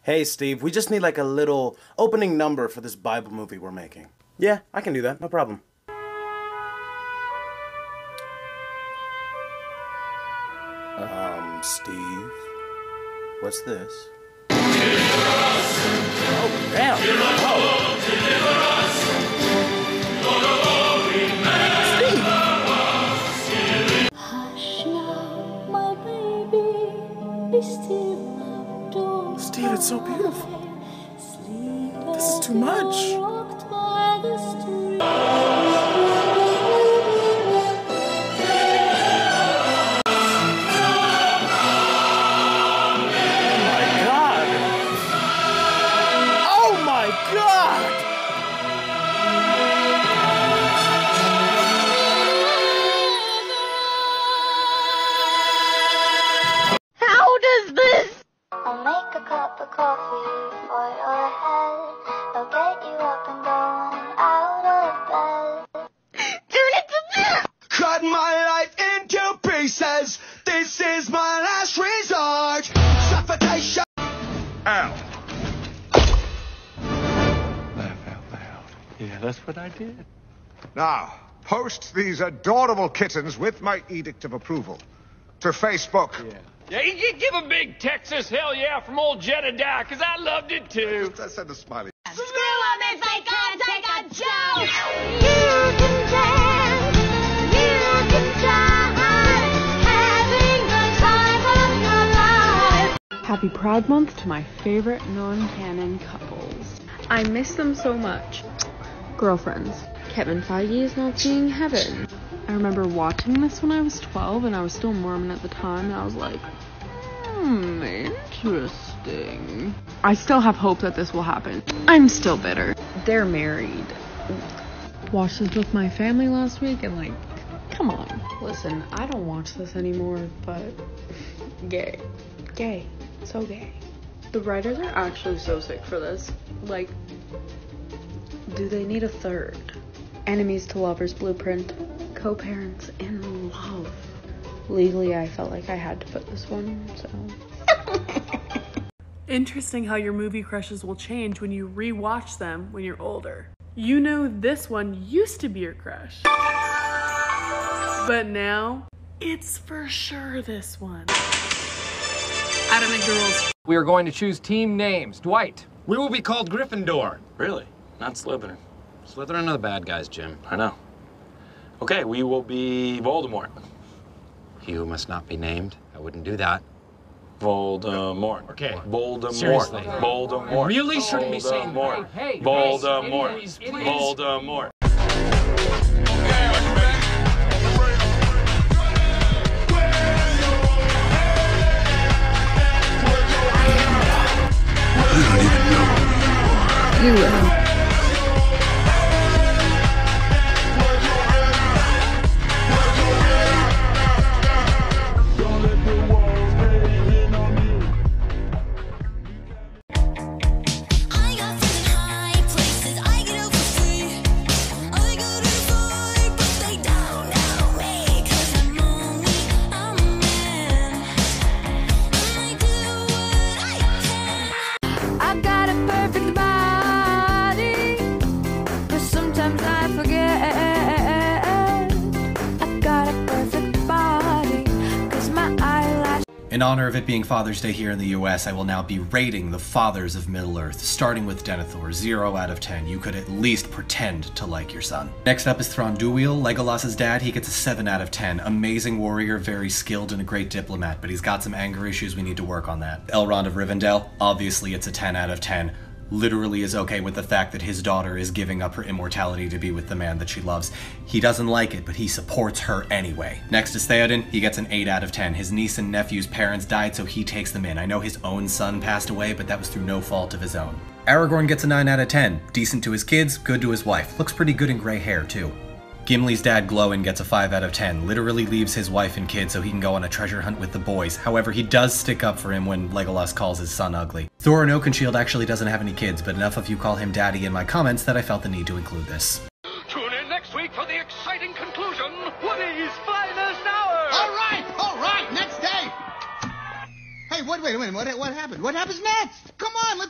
Hey, Steve, we just need like a little opening number for this Bible movie we're making. Yeah, I can do that, no problem. Steve, what's this? Oh, damn! Oh. Steve! Hush now, my baby, be still, don't Steve, it's so beautiful. sleep. This is too much. Walked by the street. I'll make a cup of coffee for your head. I'll get you up and going out of bed. Turn it to this! Cut my life into pieces. This is my last resort. Suffocation. Ow. Laugh out loud. Yeah, that's what I did. Now, post these adorable kittens with my edict of approval to Facebook. Yeah, you give a big Texas hell yeah from old Jedediah, because I loved it too. I send a smiley. Screw 'em if they can't take a joke! You can dance, you can try, having the time of your life. Happy Pride Month to my favorite non-canon couples. I miss them so much. Girlfriends. Kevin Feige is not seeing heaven. I remember watching this when I was 12 and I was still Mormon at the time, and I was like, interesting. I still have hope that this will happen. I'm still bitter. They're married. Watched this with my family last week and like, come on. Listen, I don't watch this anymore, but gay. Gay. So gay. The writers are actually so sick for this. Like, do they need a third? Enemies to lovers blueprint. Co-parents in love. Legally, I felt like I had to put this one, so. Interesting how your movie crushes will change when you re-watch them when you're older. You know this one used to be your crush. But now, it's for sure this one. Adam and girls. We are going to choose team names. Dwight. We will be called Gryffindor. Really? Not Slytherin. Slytherin are the bad guys, Jim. I know. Okay, we will be Voldemort. He who must not be named. I wouldn't do that. Voldemort. Okay. Voldemort. Seriously. Voldemort. Really shouldn't be saying Voldemort. Hey, Voldemort. it is. Voldemort. You will. I've got a perfect body, but sometimes I forget. I've got a perfect body, 'cause my eyelash. In honor of it being Father's Day here in the US, I will now be rating the fathers of Middle-earth, starting with Denethor, 0 out of 10. You could at least pretend to like your son. Next up is Thranduil, Legolas's dad. He gets a 7 out of 10. Amazing warrior, very skilled, and a great diplomat, but he's got some anger issues. We need to work on that. Elrond of Rivendell, obviously it's a 10 out of 10. Literally is okay with the fact that his daughter is giving up her immortality to be with the man that she loves. He doesn't like it, but he supports her anyway. Next is Theoden. He gets an 8 out of 10. His niece and nephew's parents died, so he takes them in. I know his own son passed away, but that was through no fault of his own. Aragorn gets a 9 out of 10. Decent to his kids, good to his wife. Looks pretty good in gray hair, too. Gimli's dad, Glóin, gets a 5 out of 10. Literally leaves his wife and kids so he can go on a treasure hunt with the boys. However, he does stick up for him when Legolas calls his son ugly. Thorin Oakenshield actually doesn't have any kids, but enough of you call him daddy in my comments that I felt the need to include this. Tune in next week for the exciting conclusion. Woody's finest hour. All right, next day. Hey, wait a minute, what happened? What happens next? Come on,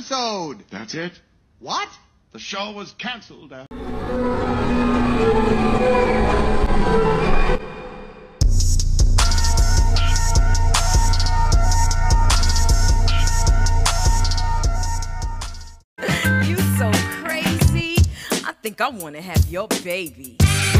episode. That's it? What? The show was canceled. You so crazy. I think I want to have your baby.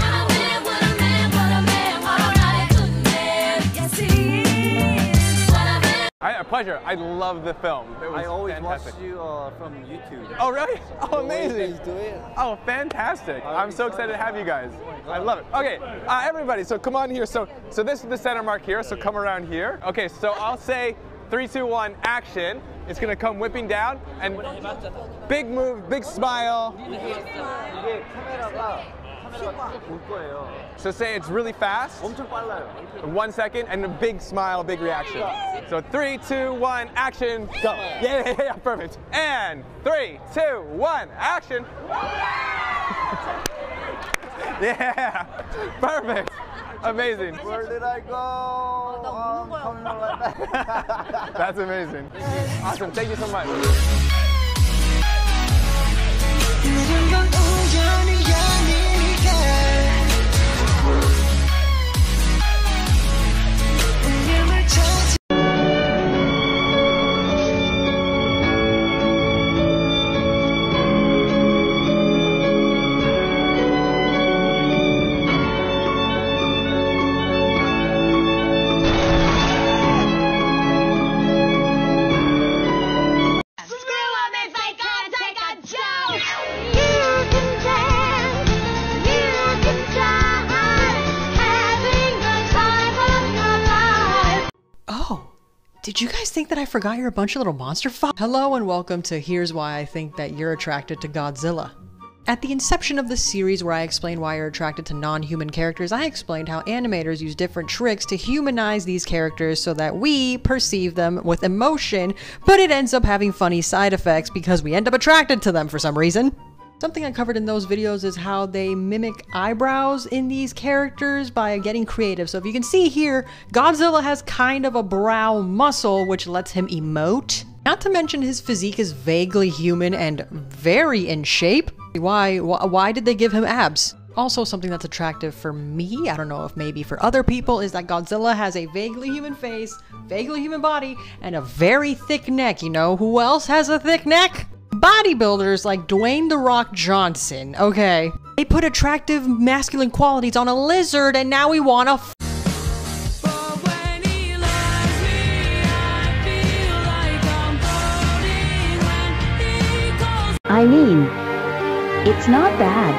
Yes, he is. A pleasure. I love the film. It was I always fantastic. watch you from YouTube. Oh, really? Oh, amazing. You do it. Oh, fantastic. I'm so excited to have you guys. I love it. Okay, everybody, so come on here. So this is the center mark here, so come around here. Okay, so I'll say 3, 2, 1, action. It's gonna come whipping down, and big move, big smile. So say it's really fast. 1 second, and a big smile, big reaction. So 3, 2, 1, action, go. Yeah, perfect. And 3, 2, 1, action. Yeah, perfect. Amazing. Where did I go? That's amazing. Awesome, thank you so much. Did you guys think that I forgot you're a bunch of little monster Hello and welcome to Here's Why I Think That You're Attracted to Godzilla. At the inception of the series where I explained why you're attracted to non-human characters, I explained how animators use different tricks to humanize these characters so that we perceive them with emotion, but it ends up having funny side effects because we end up attracted to them for some reason. Something I covered in those videos is how they mimic eyebrows in these characters by getting creative. So if you can see here, Godzilla has kind of a brow muscle which lets him emote. Not to mention his physique is vaguely human and very in shape. Why did they give him abs? Also something that's attractive for me, I don't know if maybe for other people, is that Godzilla has a vaguely human face, vaguely human body, and a very thick neck. You know who else has a thick neck? Bodybuilders like Dwayne "The Rock" Johnson, okay? They put attractive masculine qualities on a lizard and now we wanna I mean, it's not bad.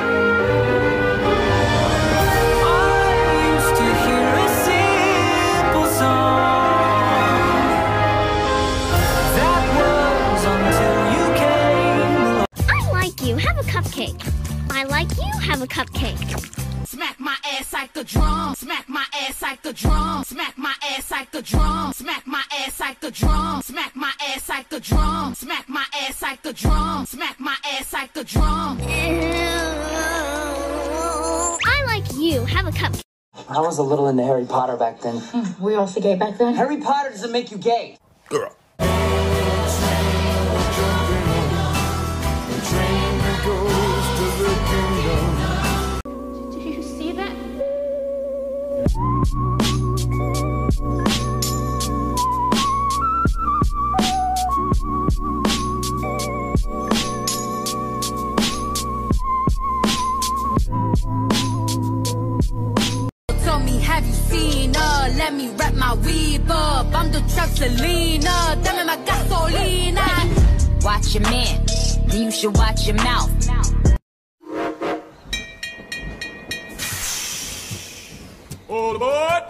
Have a cupcake. I like you. Have a cupcake. Smack my ass like a drum. Smack my ass like a drum. Smack my ass like a drum. Smack my ass like a drum. Smack my ass like a drum. Smack my ass like a drum. Smack my ass like a drum. I like you. Have a cupcake. I was a little into Harry Potter back then. Were you also gay back then? Harry Potter doesn't make you gay. Girl. Did you see that? Tell me, have you seen her? Let me wrap my weave up. I'm the trap Selena. Dame my gasolina. Watch your man, then you should watch your mouth. All aboard!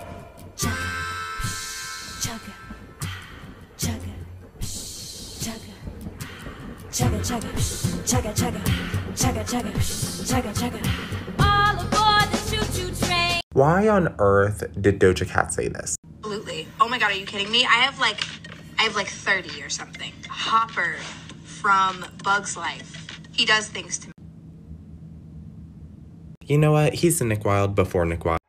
Chugga, chugga, chugga, chugga, chugga, chugga, chugga, chugga, chugga, chugga, chugga. All aboard the choo-choo train. Why on earth did Doja Cat say this? Absolutely. Oh my god, are you kidding me? I have like 30 or something. Hopper from Bug's Life. He does things to me. You know what? He's the Nick Wilde before Nick Wilde.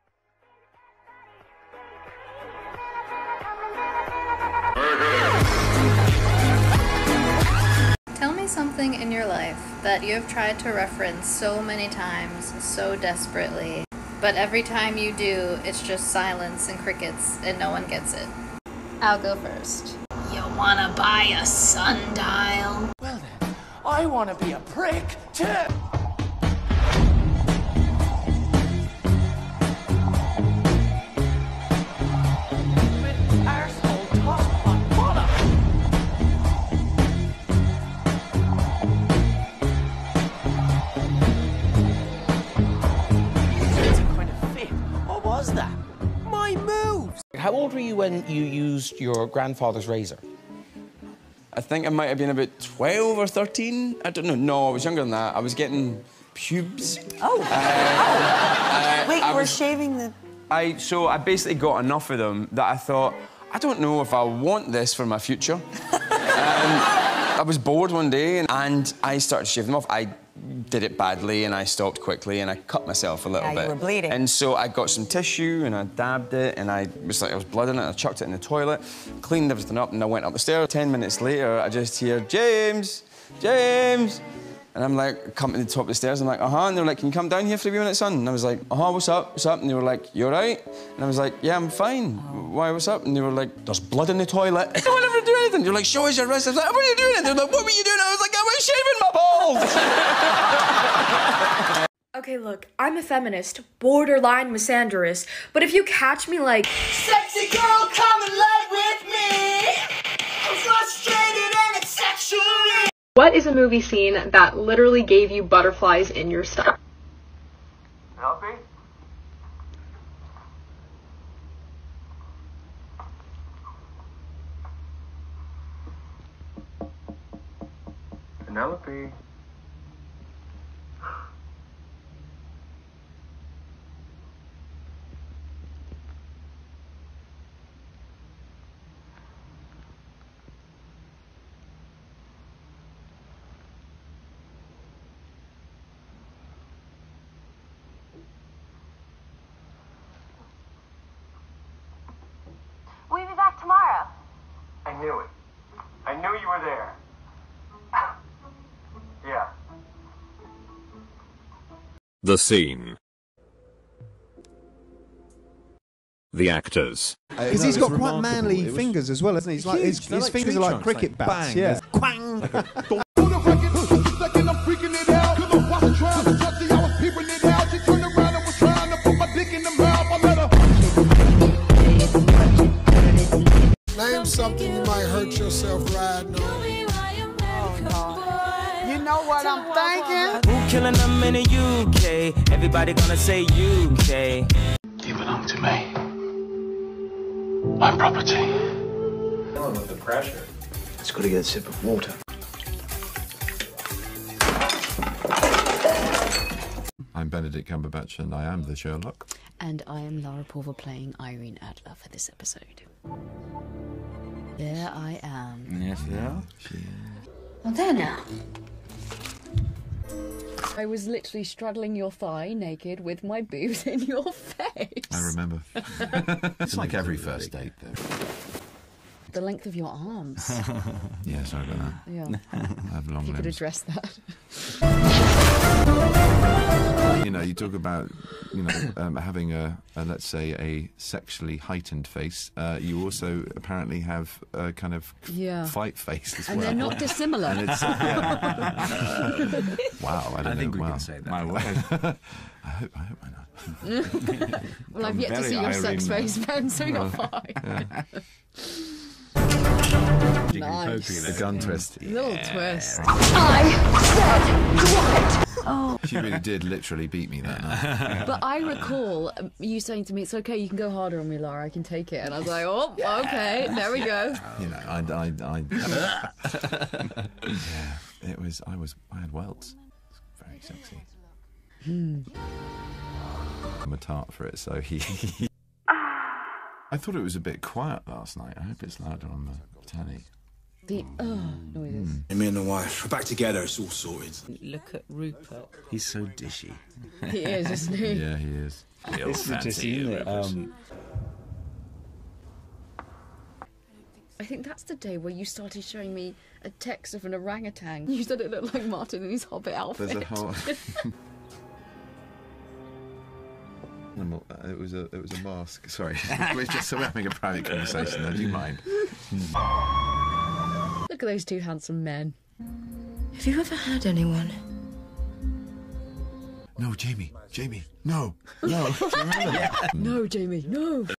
Tell something in your life that you have tried to reference so many times, so desperately, but every time you do, it's just silence and crickets and no one gets it? I'll go first. You wanna buy a sundial? Well then, I want to be a prick too. How old were you when you used your grandfather's razor? I think I might have been about 12 or 13. I don't know. No, I was younger than that. I was getting pubes. Oh. Wait, you were shaving the... So I basically got enough of them that I thought, I don't know if I want this for my future. I was bored one day and I started shaving them off. I did it badly and I stopped quickly and I cut myself a little bit. You were bleeding. And so I got some tissue and I dabbed it and I was blood in it. I chucked it in the toilet, cleaned everything up and I went up the stairs. 10 minutes later, I just hear, James, James. And I'm like, come to the top of the stairs. I'm like, and they were like, can you come down here for a few minutes, son? And I was like, what's up, what's up? And they were like, you all right? And I was like, yeah, I'm fine. Why, what's up? And they were like, there's blood in the toilet. I don't ever do anything. They're like, show us your wrist. I was like, what are you doing? And they're like, what were you doing? I was like, I was shaving my balls. Okay, look, I'm a feminist, borderline misandrist, but if you catch me like, Sexy girl, come and lay with me. I'm frustrated and it's sexually. What is a movie scene that literally gave you butterflies in your stomach? Penelope? Penelope? We'll be back tomorrow. I knew it. I knew you were there. Yeah. The scene. The actors. Because he's got quite manly fingers as well, hasn't he? He's like, his fingers are like cricket bats. Yeah. Quang! Name something you might hurt yourself riding on. You know what I'm thinking? Who killing them in the UK? Everybody gonna say UK. You belong to me. My property. Dealing with the pressure. It's got to get a sip of water. I'm Benedict Cumberbatch and I am the Sherlock. And I am Laura Pulver playing Irene Adler for this episode. There I am. Yes, yeah. Well, there now. I was literally straddling your thigh naked with my boobs in your face. I remember. It's like every first date, though. The length of your arms. Yeah, sorry about that. Yeah. I have long If you could limbs. address that. You know, you talk about, you know, having a, let's say, a sexually heightened face. You also apparently have a kind of fight face as well. And they're not dissimilar. And it's, wow, I don't know. think we wow. can say that. My word. I hope not. Well, I've yet to see your sex face, Ben, so you're fine. Yeah. Nice. The gun twist. Little twist. I said what? Oh. She really did literally beat me that night. But I recall you saying to me, "It's okay, you can go harder on me, Laura. I can take it." And I was like, "Oh, okay, there we go." You know, yeah, it was. I had welts. It's very sexy. I'm a tart for it, so he. I thought it was a bit quiet last night. I hope it's louder on the telly. The noises. Me and the wife, we're back together, it's all sorted. Look at Rupert. He's so dishy. He is, isn't he? Yeah, he is. It's just, isn't it? I think that's the day where you started showing me a text of an orangutan. You said it looked like Martin in his Hobbit outfit. There's a whole... It was a mask. Sorry, we're having a private conversation. There. Do you mind? Look at those two handsome men. Have you ever had anyone? No, Jamie, no, no. No, Jamie, no.